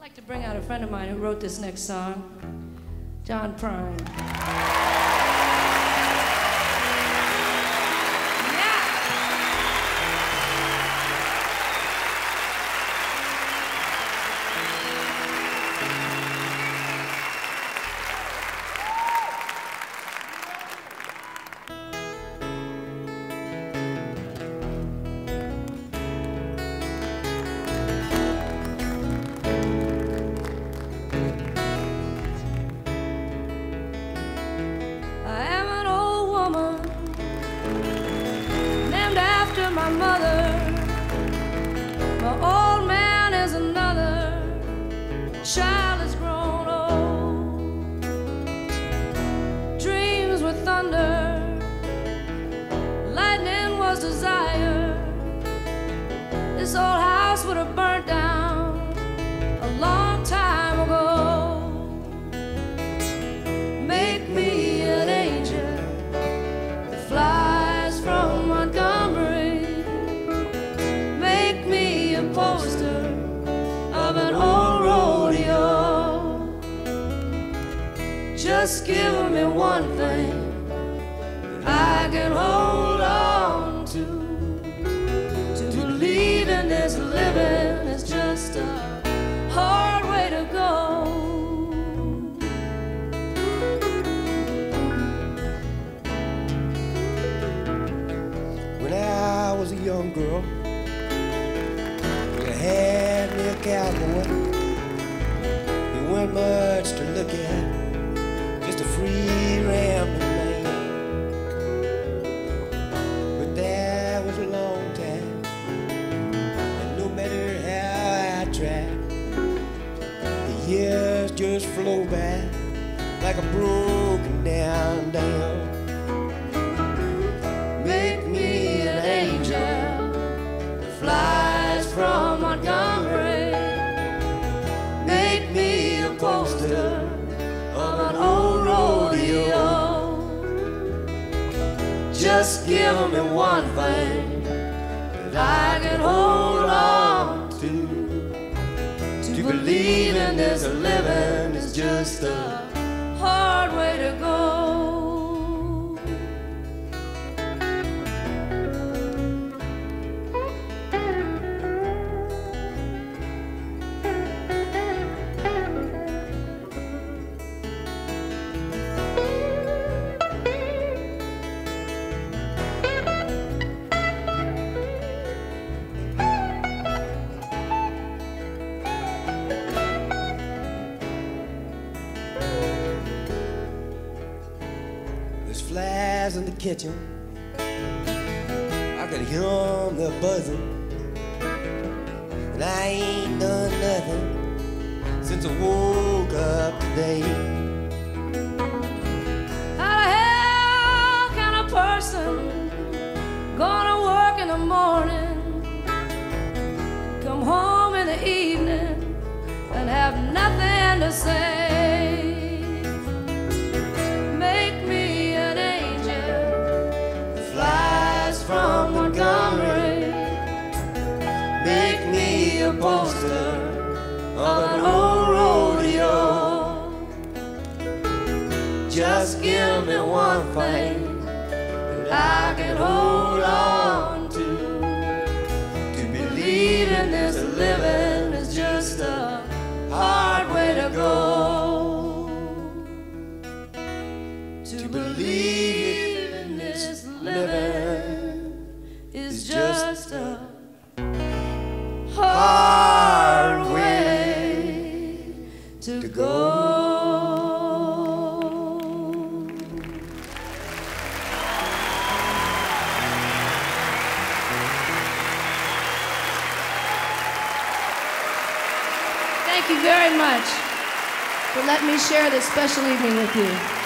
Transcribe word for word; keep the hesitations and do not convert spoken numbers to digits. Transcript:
like to bring out a friend of mine who wrote this next song, John Prine. My mother, my old man is another, child has grown old. Dreams were thunder, lightning was desire. This old house would have burnt down a long time ago. Make me an angel that flies from Montgomery. Poster of an old rodeo. Just give me one thing that I can hold on to. To believe in this living is just a hard way to go. When I was a young girl, had me a cowboy. He wasn't much to look at, just a free rambling man. But that was a long time, and no matter how I tried, the years just flow by like a broken down dam. Make me an angel that flies from Montgomery. Make me a poster of an old rodeo. Just give me one thing that I can hold on to. To believe in this living is just a hard way to go. There's flies in the kitchen, I can hear them, they're buzzing. And I ain't done nothing since I woke up today. How the hell can a person gonna work in the morning, come home in the evening, and have nothing to say? From Montgomery, make me a poster of an old rodeo. Just give me one thing that I can hold on to. To believe in this living is just a hard way to go. To believe in this living is just a hard way to go. Thank you very much for letting me share this special evening with you.